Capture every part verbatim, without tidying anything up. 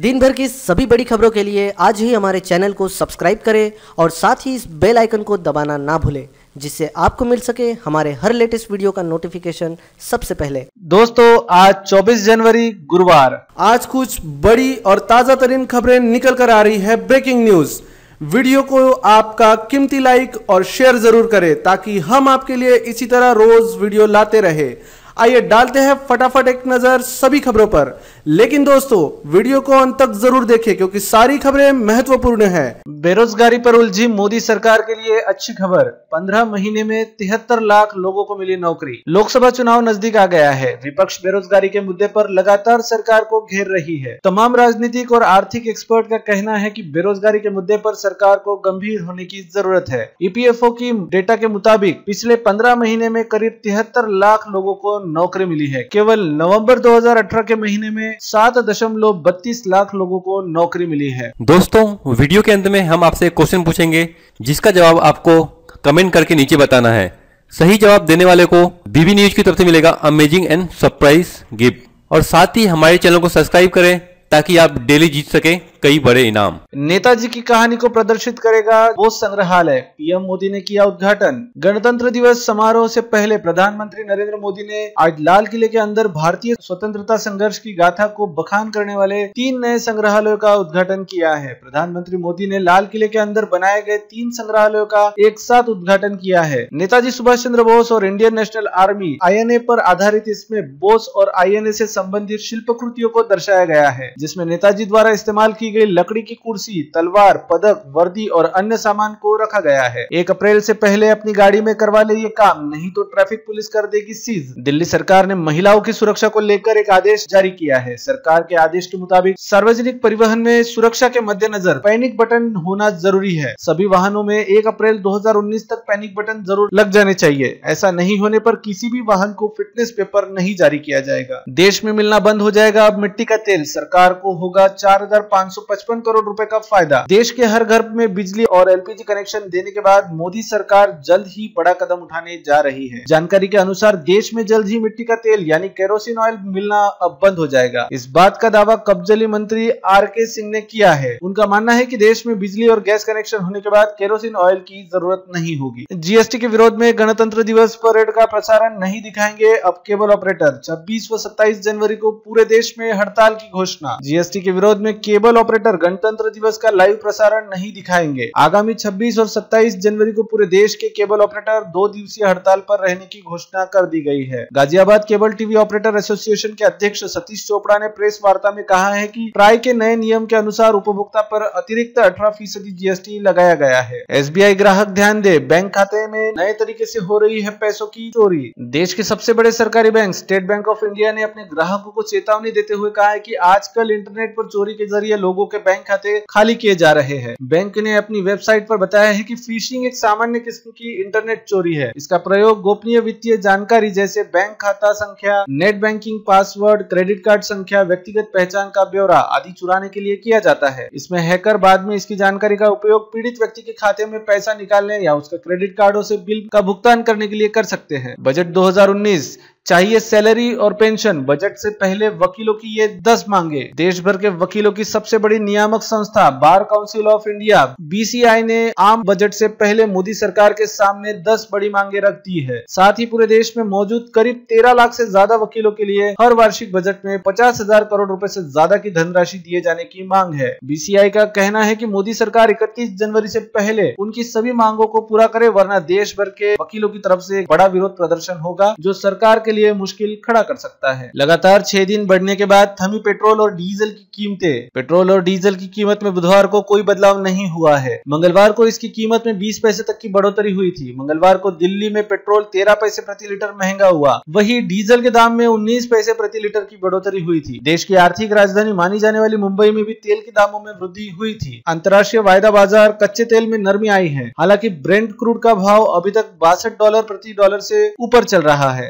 दिन भर की सभी बड़ी खबरों के लिए आज ही हमारे चैनल को सब्सक्राइब करें और साथ ही इस बेल आइकन को दबाना ना भूलें, जिससे आपको मिल सके हमारे हर लेटेस्ट वीडियो का नोटिफिकेशन सबसे पहले। दोस्तों, आज चौबीस जनवरी गुरुवार, आज कुछ बड़ी और ताजा तरीन खबरें निकल कर आ रही है। Breaking news. वीडियो को आपका कीमती लाइक और शेयर जरूर करें ताकि हम आपके लिए इसी तरह रोज वीडियो लाते रहे। आइए डालते हैं फटाफट एक नजर सभी खबरों पर, लेकिन दोस्तों वीडियो को अंत तक जरूर देखें क्योंकि सारी खबरें महत्वपूर्ण है। बेरोजगारी पर उलझी मोदी सरकार के लिए अच्छी खबर, पंद्रह महीने में तिहत्तर लाख लोगों को मिली नौकरी। लोकसभा चुनाव नजदीक आ गया है। विपक्ष बेरोजगारी के मुद्दे पर लगातार सरकार को घेर रही है। तमाम राजनीतिक और आर्थिक एक्सपर्ट का कहना है कि बेरोजगारी के मुद्दे पर सरकार को गंभीर होने की जरूरत है। ईपीएफओ की डेटा के मुताबिक पिछले पंद्रह महीने में करीब तिहत्तर लाख लोगों को नौकरी मिली है। केवल नवंबर दो हज़ार अठारह के महीने में सात दशमलव बत्तीस लाख लोगों को नौकरी मिली है। दोस्तों, वीडियो के अंत में हम आपसे एक क्वेश्चन पूछेंगे जिसका जवाब आपको कमेंट करके नीचे बताना है। सही जवाब देने वाले को बीबी न्यूज की तरफ से मिलेगा अमेजिंग एंड सरप्राइज गिफ्ट। और साथ ही हमारे चैनल को सब्सक्राइब करें ताकि आप डेली जीत सके कई बड़े इनाम। नेताजी की कहानी को प्रदर्शित करेगा बोस संग्रहालय, पीएम मोदी ने किया उद्घाटन। गणतंत्र दिवस समारोह से पहले प्रधानमंत्री नरेंद्र मोदी ने आज लाल किले के अंदर भारतीय स्वतंत्रता संघर्ष की गाथा को बखान करने वाले तीन नए संग्रहालयों का उद्घाटन किया है। प्रधानमंत्री मोदी ने लाल किले के अंदर बनाए गए तीन संग्रहालयों का एक साथ उद्घाटन किया है। नेताजी सुभाष चंद्र बोस और इंडियन नेशनल आर्मी आईएनए पर आधारित इसमें बोस और आईएनए से संबंधित शिल्पकृतियों को दर्शाया गया है, जिसमें नेताजी द्वारा इस्तेमाल की गई लकड़ी की कुर्सी, तलवार, पदक, वर्दी और अन्य सामान को रखा गया है। एक अप्रैल से पहले अपनी गाड़ी में करवा ले ये काम, नहीं तो ट्रैफिक पुलिस कर देगी सीज। दिल्ली सरकार ने महिलाओं की सुरक्षा को लेकर एक आदेश जारी किया है। सरकार के आदेश के मुताबिक सार्वजनिक परिवहन में सुरक्षा के मद्देनजर पैनिक बटन होना जरूरी है। सभी वाहनों में एक अप्रैल दो हज़ार उन्नीस तक पैनिक बटन जरूर लग जाने चाहिए। ऐसा नहीं होने पर किसी भी वाहन को फिटनेस पेपर नहीं जारी किया जाएगा। देश में मिलना बंद हो जाएगा अब मिट्टी का तेल, सरकार को होगा चार हजार पाँच सौ पचपन करोड़ रुपए का फायदा। देश के हर घर में बिजली और एलपीजी कनेक्शन देने के बाद मोदी सरकार जल्द ही बड़ा कदम उठाने जा रही है। जानकारी के अनुसार देश में जल्द ही मिट्टी का तेल यानी केरोसिन ऑयल मिलना अब बंद हो जाएगा। इस बात का दावा कब्जली मंत्री आर के सिंह ने किया है। उनका मानना है कि देश में बिजली और गैस कनेक्शन होने के बाद केरोसिन ऑयल की जरूरत नहीं होगी। जीएसटी के विरोध में गणतंत्र दिवस परेड का प्रसारण नहीं दिखाएंगे अब केबल ऑपरेटर। छब्बीस व सत्ताईस जनवरी को पूरे देश में हड़ताल की घोषणा। जीएसटी के विरोध में केबल ऑपरेटर गणतंत्र दिवस का लाइव प्रसारण नहीं दिखाएंगे। आगामी छब्बीस और सत्ताईस जनवरी को पूरे देश के केबल ऑपरेटर दो दिवसीय हड़ताल पर रहने की घोषणा कर दी गई है। Ghaziabad cable TV operator association के अध्यक्ष सतीश चोपड़ा ने प्रेस वार्ता में कहा है कि ट्राई के नए नियम के अनुसार उपभोक्ता पर अतिरिक्त अठारह फीसदी जीएसटी लगाया गया है। एसबीआई ग्राहक ध्यान दे, बैंक खाते में नए तरीके से हो रही है पैसों की चोरी। देश के सबसे बड़े सरकारी bank State Bank of India ने अपने ग्राहकों को चेतावनी देते हुए कहा है कि आजकल इंटरनेट पर चोरी के जरिए लोगों के बैंक खाते खाली किए जा रहे हैं। बैंक ने अपनी वेबसाइट पर बताया है कि फिशिंग एक सामान्य किस्म की इंटरनेट चोरी है। इसका प्रयोग गोपनीय वित्तीय जानकारी जैसे बैंक खाता संख्या, net banking password, credit card संख्या, व्यक्तिगत पहचान का ब्यौरा आदि चुराने के लिए किया जाता है। इसमें हैकर बाद में इसकी जानकारी का उपयोग पीड़ित व्यक्ति के खाते में पैसा निकालने या उसका क्रेडिट कार्डों से बिल का भुगतान करने के लिए कर सकते हैं। बजट दो हज़ार उन्नीस चाहिए सैलरी और पेंशन, बजट से पहले वकीलों की ये दस मांगे। देश भर के वकीलों की सबसे बड़ी नियामक संस्था Bar Council of India BCI ने आम बजट से पहले मोदी सरकार के सामने दस बड़ी मांगे रख दी है। साथ ही पूरे देश में मौजूद करीब तेरह लाख से ज्यादा वकीलों के लिए हर वार्षिक बजट में पचास हजार करोड़ रुपए से ज्यादा की धनराशि दिए जाने की मांग है। बीसीआई का कहना है कि मोदी सरकार इकतीस जनवरी से पहले उनकी सभी मांगों को पूरा करे, वरना देश भर के वकीलों की तरफ से बड़ा विरोध प्रदर्शन होगा जो सरकार के लिए मुश्किल खड़ा कर सकता है। लगातार छह दिन बढ़ने के बाद थमी पेट्रोल और डीजल की कीमतें। पेट्रोल और डीजल की कीमत में बुधवार को कोई बदलाव नहीं हुआ है। मंगलवार को इसकी कीमत में बीस पैसे तक की बढ़ोतरी हुई थी। मंगलवार को दिल्ली में पेट्रोल तेरह पैसे प्रति लीटर महंगा हुआ, वहीं डीजल के दाम में उन्नीस पैसे प्रति लीटर की बढ़ोतरी हुई थी। देश की आर्थिक राजधानी मानी जाने वाली मुंबई में भी तेल के दामों में वृद्धि हुई थी। अंतर्राष्ट्रीय वायदा बाजार कच्चे तेल में नरमी आई है। हालांकि ब्रेंट क्रूड का भाव अभी तक बासठ डॉलर प्रति डॉलर से ऊपर चल रहा है। सोने की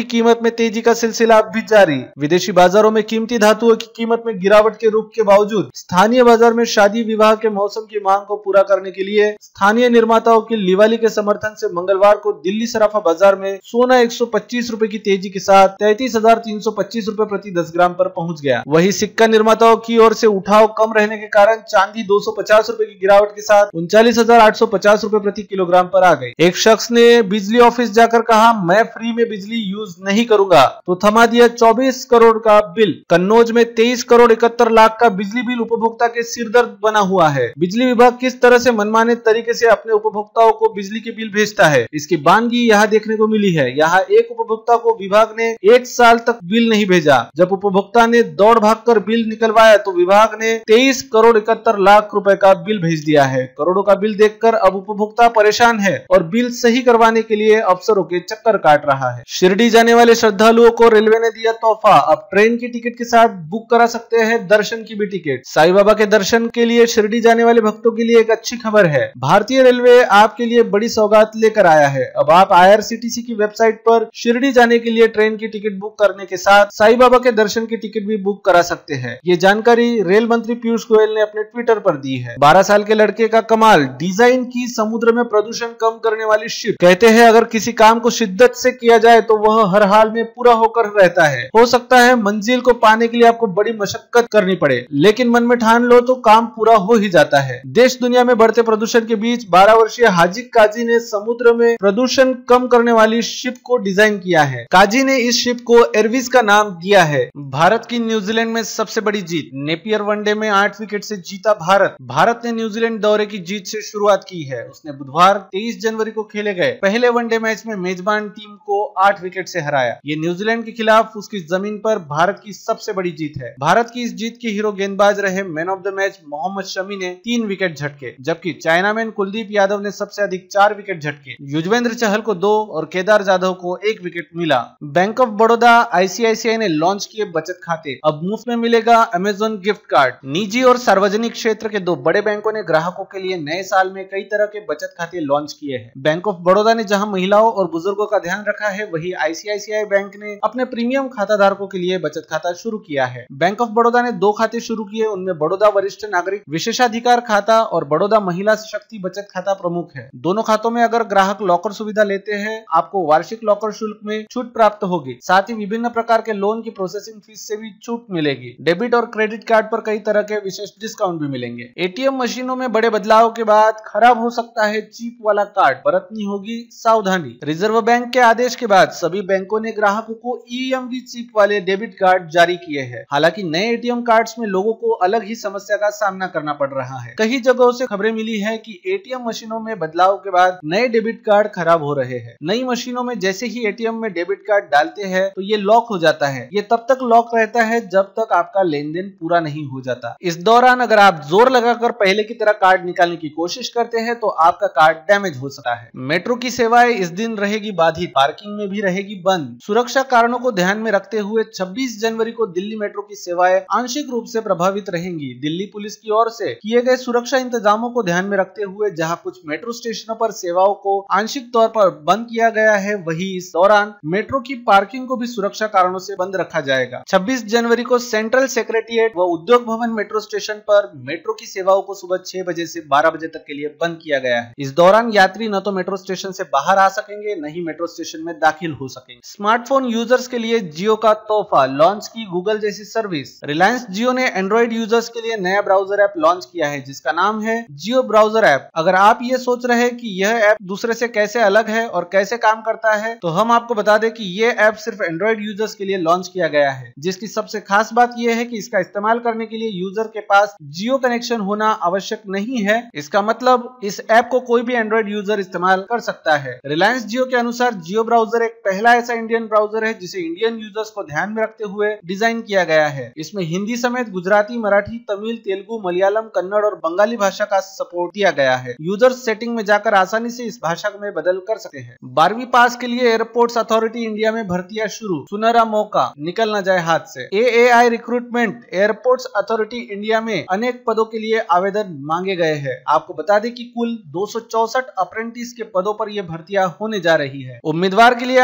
की कीमत में तेजी का सिलसिला अब भी जारी। विदेशी बाजारों में कीमती धातुओं की कीमत में गिरावट के रुख के बावजूद स्थानीय बाजार में शादी विवाह के मौसम की मांग को पूरा करने के लिए स्थानीय निर्माताओं की लिवाली के समर्थन से मंगलवार को दिल्ली सराफा बाजार में सोना एक सौ पच्चीस रूपए की तेजी के साथ तैतीस हजार तीन सौ पच्चीस रूपए प्रति दस ग्राम पर पहुंच गया। वहीं सिक्का निर्माताओं की ओर से उठाव कम रहने के कारण चांदी दो सौ पचास रूपए की गिरावट के साथ उनचालीस हजार आठ सौ पचास रूपए प्रति किलोग्राम पर आ गई। एक शख्स ने बिजली ऑफिस जाकर कहा, मैं फ्री में बिजली यूज नहीं करूंगा, तो थमा दिया चौबीस करोड़ का बिल। कन्नौज में तेईस करोड़ इकहत्तर लाख का बिजली बिल उपभोक्ता के सिरदर्द बना हुआ है। बिजली विभाग किस तरह से मनमाने तरीके से अपने उपभोक्ताओं को बिजली के बिल भेजता है, इसकी बानगी यहाँ देखने को मिली है। यहाँ एक उपभोक्ता को विभाग ने एक साल तक बिल नहीं भेजा। जब उपभोक्ता ने दौड़ भागकर बिल निकलवाया तो विभाग ने तेईस करोड़ इकहत्तर लाख रुपए का बिल भेज दिया है। करोड़ों का बिल देखकर अब उपभोक्ता परेशान है और बिल सही करवाने के लिए अफसरों के चक्कर काट रहा है। शिरडी जाने वाले श्रद्धालुओं को रेलवे ने दिया तोहफा, अब ट्रेन की टिकट के साथ बुक करा सकते हैं दर्शन की भी टिकट। साईं बाबा के दर्शन के लिए शिरडी जाने वाले भक्तों के लिए एक अच्छी खबर है। भारतीय रेलवे आपके लिए बड़ी सौगात लेकर आया है। अब आप I R C T C की वेबसाइट पर शिरडी जाने के लिए ट्रेन की टिकट बुक करने के साथ साईं बाबा के दर्शन की टिकट भी बुक करा सकते हैं। ये जानकारी रेल मंत्री पीयूष गोयल ने अपने ट्विटर पर दी है। बारह साल के लड़के का कमाल, डिजाइन की समुद्र में प्रदूषण कम करने वाली शिप। कहते हैं अगर किसी काम को शिद्दत से किया जाए तो वह हर हाल में पूरा होकर रहता है। हो सकता है मंजिल को पाने के लिए आपको बड़ी मशक्कत करनी पड़े, लेकिन मन में ठान लो तो काम पूरा हो ही जाता है। देश दुनिया में बढ़ते प्रदूषण के बीच बारह वर्षीय हाजी काजी ने समुद्र में प्रदूषण कम करने वाली शिप को डिजाइन किया है। काजी ने इस शिप को एरविस का नाम दिया है। भारत की न्यूजीलैंड में सबसे बड़ी जीत, नेपियर वनडे में आठ विकेट से जीता भारत। भारत ने न्यूजीलैंड दौरे की जीत से शुरुआत की है। उसने बुधवार तेईस जनवरी को खेले गए पहले वनडे मैच में मेजबान टीम को आठ विकेट से हराया। ये न्यूजीलैंड के खिलाफ उसकी जमीन पर भारत की सबसे बड़ी जीत है। भारत की इस जीत के हीरो गेंदबाज रहे man of the match Mohammed Shami ने तीन विकेट झटके, जबकि चाइनामैन कुलदीप यादव ने सबसे अधिक चार विकेट झटके। युजवेंद्र चहल को दो और केदार जाधव को एक विकेट मिला। Bank of Baroda I C I C I ने लॉन्च किए बचत खाते, अब मुफ्त में मिलेगा अमेजोन गिफ्ट कार्ड। निजी और सार्वजनिक क्षेत्र के दो बड़े बैंकों ने ग्राहकों के लिए नए साल में कई तरह के बचत खाते लॉन्च किए हैं। बैंक ऑफ बड़ौदा ने जहां महिलाओं और बुजुर्गों का ध्यान रखा है, वहीं आई C I C I bank ने अपने प्रीमियम खाता धारकों के लिए बचत खाता शुरू किया है। बैंक ऑफ बड़ौदा ने दो खाते शुरू किए, उनमें बड़ौदा वरिष्ठ नागरिक विशेषाधिकार खाता और बड़ौदा महिला शक्ति बचत खाता प्रमुख है। दोनों खातों में अगर ग्राहक लॉकर सुविधा लेते हैं, आपको वार्षिक लॉकर शुल्क में छूट प्राप्त होगी। साथ ही विभिन्न प्रकार के लोन की प्रोसेसिंग फीस से भी छूट मिलेगी। डेबिट और क्रेडिट कार्ड पर कई तरह के विशेष डिस्काउंट भी मिलेंगे। ए टी एम मशीनों में बड़े बदलाव के बाद खराब हो सकता है चिप वाला कार्ड, बरतनी होगी सावधानी। रिजर्व बैंक के आदेश के बाद सभी बैंकों ने ग्राहकों को ई एम वी चिप वाले डेबिट कार्ड जारी किए हैं। हालांकि नए ए टी एम कार्ड्स में लोगों को अलग ही समस्या का सामना करना पड़ रहा है। कई जगहों से खबरें मिली है कि ए टी एम मशीनों में बदलाव के बाद नए डेबिट कार्ड खराब हो रहे हैं। नई मशीनों में जैसे ही ए टी एम में डेबिट कार्ड डालते हैं तो ये लॉक हो जाता है। ये तब तक लॉक रहता है जब तक आपका लेन देन पूरा नहीं हो जाता। इस दौरान अगर आप जोर लगाकर पहले की तरह कार्ड निकालने की कोशिश करते हैं तो आपका कार्ड डैमेज हो सकता है। मेट्रो की सेवाएं इस दिन रहेगी बाधित, पार्किंग में भी रहेगी बंद। सुरक्षा कारणों को ध्यान में रखते हुए छब्बीस जनवरी को दिल्ली मेट्रो की सेवाएं आंशिक रूप से प्रभावित रहेंगी। दिल्ली पुलिस की ओर से किए गए सुरक्षा इंतजामों को ध्यान में रखते हुए जहां कुछ मेट्रो स्टेशनों पर सेवाओं को आंशिक तौर पर बंद किया गया है, वहीं इस दौरान मेट्रो की पार्किंग को भी सुरक्षा कारणों से बंद रखा जाएगा। छब्बीस जनवरी को सेंट्रल सेक्रेटेरिएट व उद्योग भवन मेट्रो स्टेशन पर मेट्रो की सेवाओं को सुबह छह बजे से बारह बजे तक के लिए बंद किया गया है। इस दौरान यात्री न तो मेट्रो स्टेशन से बाहर आ सकेंगे, न ही मेट्रो स्टेशन में दाखिल हो सकेंगे। स्मार्टफोन यूजर्स के लिए जियो का तोहफा, लॉन्च की गूगल जैसी सर्विस। रिलायंस जियो ने एंड्रॉइड यूजर्स के लिए नया ब्राउजर ऐप लॉन्च किया है जिसका नाम है जियो ब्राउजर ऐप। अगर आप ये सोच रहे हैं कि यह ऐप दूसरे से कैसे अलग है और कैसे काम करता है, तो हम आपको बता दें कि ये ऐप सिर्फ एंड्रॉइड यूजर्स के लिए लॉन्च किया गया है। जिसकी सबसे खास बात यह है कि इसका इस्तेमाल करने के लिए यूजर के पास जियो कनेक्शन होना आवश्यक नहीं है। इसका मतलब इस ऐप को कोई भी एंड्रॉइड यूजर इस्तेमाल कर सकता है। रिलायंस जियो के अनुसार जियो ब्राउजर एक पहला ऐसा इंडियन ब्राउजर है जिसे इंडियन यूजर्स को ध्यान में रखते हुए डिजाइन किया गया है। इसमें हिंदी समेत गुजराती, मराठी, तमिल, तेलुगु, मलयालम, कन्नड़ और बंगाली भाषा का सपोर्ट दिया गया है। यूजर्स सेटिंग में जाकर आसानी से इस भाषा में बदल कर सकते हैं। बारहवीं पास के लिए एयरपोर्ट्स अथॉरिटी इंडिया में भर्तियां शुरू, सुनहरा मौका, निकल न जाए हाथ से। A A I recruitment, airports authority India में अनेक पदों के लिए आवेदन मांगे गए हैं। आपको बता दें कि कुल दो सौ चौसठ अप्रेंटिस के पदों पर यह भर्तियां होने जा रही है। उम्मीदवार के लिए आवेदन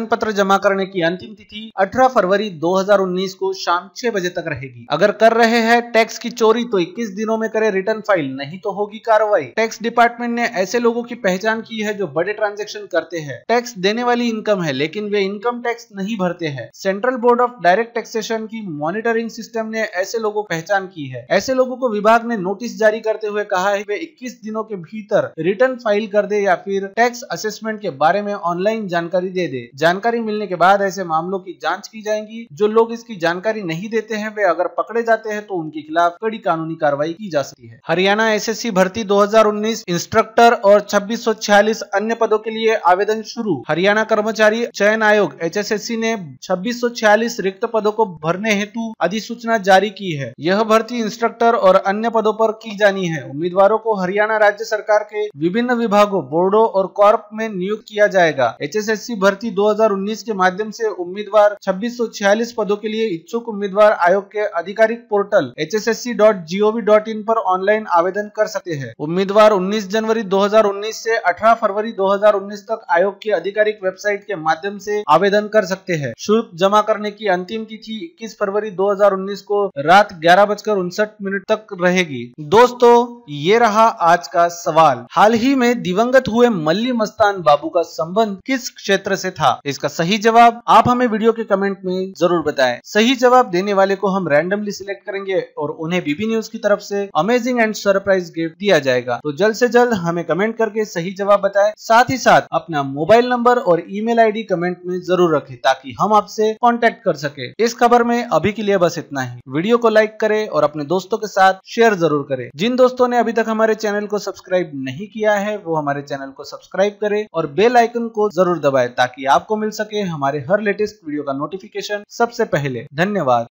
पत्र जमा करने की अंतिम तिथि अठारह फरवरी दो हजार उन्नीस को शाम छह बजे तक रहेगी। अगर कर रहे हैं टैक्स की चोरी तो इक्कीस दिनों में करें रिटर्न फाइल, नहीं तो होगी कार्रवाई। टैक्स डिपार्टमेंट ने ऐसे लोगों की पहचान की है जो बड़े ट्रांजैक्शन करते हैं, टैक्स देने वाली इनकम है लेकिन वे इनकम टैक्स नहीं भरते हैं। Central board of direct taxation की मॉनिटरिंग सिस्टम ने ऐसे लोगों की पहचान की है। ऐसे लोगों को विभाग ने नोटिस जारी करते हुए कहा है वे इक्कीस दिनों के भीतर रिटर्न फाइल कर दे या फिर टैक्स असेसमेंट के बारे में ऑनलाइन जानकारी दे दे। जानकारी मिलने के बाद ऐसे मामलों की जांच की जाएगी। जो लोग इसकी जानकारी नहीं देते हैं वे अगर पकड़े जाते हैं तो उनके खिलाफ कड़ी कानूनी कार्रवाई की जा सकती है। हरियाणा एसएससी भर्ती दो हजार उन्नीस इंस्ट्रक्टर और छब्बीस सौ छियालीस अन्य पदों के लिए आवेदन शुरू। हरियाणा कर्मचारी चयन आयोग एचएसएससी ने छब्बीस सौ छियालीस रिक्त पदों को भरने हेतु अधिसूचना जारी की है। यह भर्ती इंस्ट्रक्टर और अन्य पदों पर की जानी है। उम्मीदवारों को हरियाणा राज्य सरकार के विभिन्न विभागों, बोर्डों और कॉर्प में नियुक्त किया जाएगा। एचएसएससी भर्ती दो हजार उन्नीस के माध्यम से उम्मीदवार छब्बीस सौ छियालीस पदों के लिए इच्छुक उम्मीदवार आयोग के आधिकारिक portal H S S C dot G O V dot in पर ऑनलाइन आवेदन कर सकते हैं। उम्मीदवार उन्नीस जनवरी दो हजार उन्नीस से अठारह फरवरी दो हजार उन्नीस तक आयोग की आधिकारिक वेबसाइट के माध्यम से आवेदन कर सकते हैं। शुल्क जमा करने की अंतिम तिथि इक्कीस फरवरी दो हजार उन्नीस को रात ग्यारह बजकर उनसठ मिनट तक रहेगी। दोस्तों, ये रहा आज का सवाल। हाल ही में दिवंगत हुए मल्ली मस्तान बाबू का संबंध किस क्षेत्र से था? इसका सही जवाब आप हमें वीडियो के कमेंट में जरूर बताएं। सही जवाब देने वाले को हम रैंडमली सिलेक्ट करेंगे और उन्हें बीबी न्यूज की तरफ से अमेजिंग एंड सरप्राइज गिफ्ट दिया जाएगा। तो जल्द से जल्द हमें कमेंट करके सही जवाब बताएं। साथ ही साथ अपना मोबाइल नंबर और ईमेल आईडी कमेंट में जरूर रखें ताकि हम आपसे कांटेक्ट कर सके। इस खबर में अभी के लिए बस इतना ही। वीडियो को लाइक करें और अपने दोस्तों के साथ शेयर जरूर करें। जिन दोस्तों ने अभी तक हमारे चैनल को सब्सक्राइब नहीं किया है वो हमारे चैनल को सब्सक्राइब करें और बेल आइकन को जरूर दबाएं ताकि आपको मिल सके हमारे हर लेटेस्ट वीडियो का नोटिफिकेशन सबसे पहले। धन्यवाद।